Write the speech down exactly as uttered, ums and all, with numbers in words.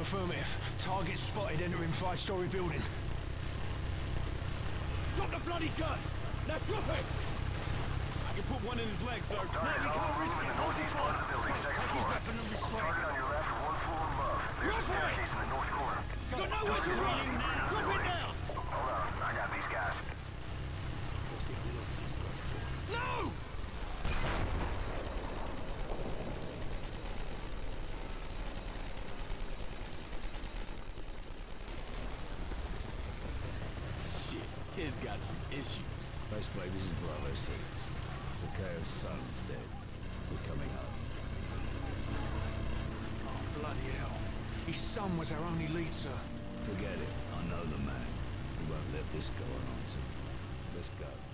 Affirmative. Target spotted entering five-story building. Drop the bloody gun! Now drop it! I can put one in his leg, sir. Target no, on the roof in the northeast part of the building, second floor. Target on your left, one floor above. There's a staircase in the north corner. You got nowhere to run! Drop it now! Hold on, I got these guys. No! Shit, kid's got some issues. Best play, this is Bravo six. Zakayo's son's dead. We're coming home. Oh, bloody hell. His son was our only lead, sir. Forget it. I know the man. We won't let this go unanswered. Let's go.